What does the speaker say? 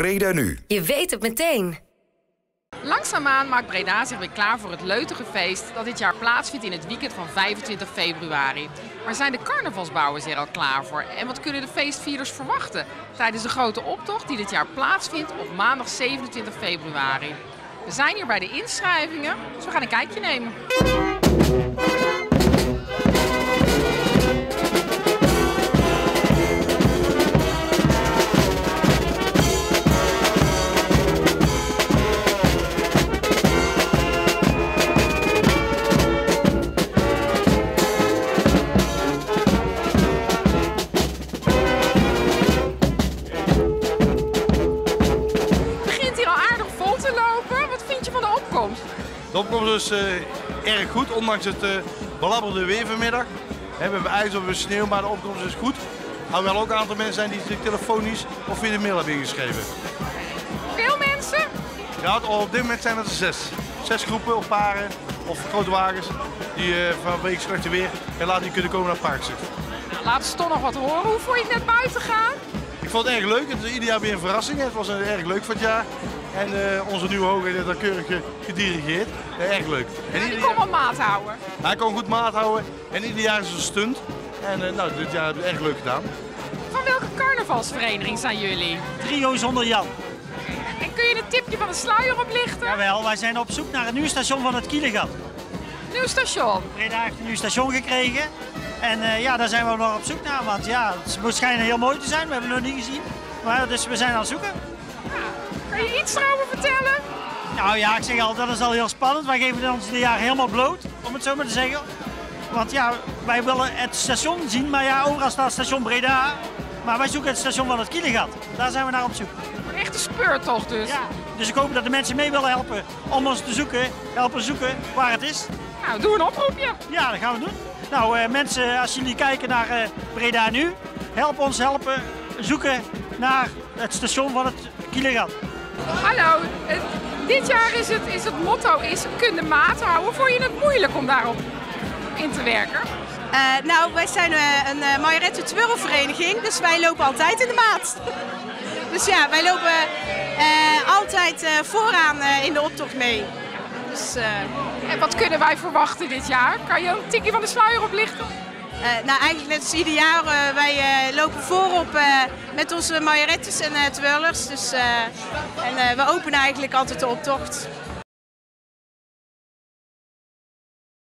Breda Nu. Je weet het meteen. Langzaamaan maakt Breda zich weer klaar voor het leutige feest dat dit jaar plaatsvindt in het weekend van 25 februari. Maar zijn de carnavalsbouwers er al klaar voor? En wat kunnen de feestvierders verwachten tijdens de grote optocht die dit jaar plaatsvindt op maandag 27 februari? We zijn hier bij de inschrijvingen, dus we gaan een kijkje nemen. De opkomst is erg goed, ondanks het belabberde weer vanmiddag. We hebben ijs of sneeuw, maar de opkomst is goed. Er wel ook een aantal mensen zijn die zich telefonisch of via de mail hebben ingeschreven. Veel mensen? Ja, op dit moment zijn het er 6. 6 groepen of paren of grote wagens die vanwege slechte weer helaas niet kunnen komen naar het parkzicht. Nou, laten ze toch nog wat horen. Hoe vond je het net buiten gaan? Ik vond het erg leuk. Het is ieder jaar weer een verrassing. Het was erg leuk van het jaar. En onze nieuwe hoger heeft dat keurig gedirigeerd. Erg leuk. En die kon wel maat houden. Hij kon goed maat houden. En ieder jaar is het een stunt. En dit jaar hebben we het erg leuk gedaan. Van welke carnavalsvereniging zijn jullie? Trio zonder Jan. En kun je een tipje van de sluier oplichten? Jawel, wij zijn op zoek naar een nieuw station van het Kielegat. Nieuw station? Breda heeft een nieuw station gekregen. En ja, daar zijn we nog op zoek naar. Want ja, het moet schijnen heel mooi te zijn. We hebben het nog niet gezien. Maar dus we zijn aan het zoeken. Kan je iets erover vertellen? Nou ja, ik zeg al, dat is al heel spannend. Wij geven ons dit jaar helemaal bloot, om het zo maar te zeggen. Want ja, wij willen het station zien, maar ja, overal staat station Breda. Maar wij zoeken het station van het Kielegat. Daar zijn we naar op zoek. Een echte speurtocht dus. Ja, dus ik hoop dat de mensen mee willen helpen om ons te zoeken, helpen zoeken waar het is. Nou, doe een oproepje. Ja, dat gaan we doen. Nou, mensen, als jullie kijken naar Breda Nu, help ons helpen zoeken naar het station van het Kielegat. Hallo, dit jaar is het motto kun de maat houden. Vond je het moeilijk om daarop in te werken? Nou, wij zijn een Majorette twirlvereniging, dus wij lopen altijd in de maat. Dus ja, wij lopen altijd vooraan in de optocht mee. Dus, En wat kunnen wij verwachten dit jaar? Kan je een tikje van de sluier oplichten? Nou, eigenlijk net als ieder jaar. Wij lopen voorop met onze majorettes en twirlers. Dus, en we openen eigenlijk altijd de optocht.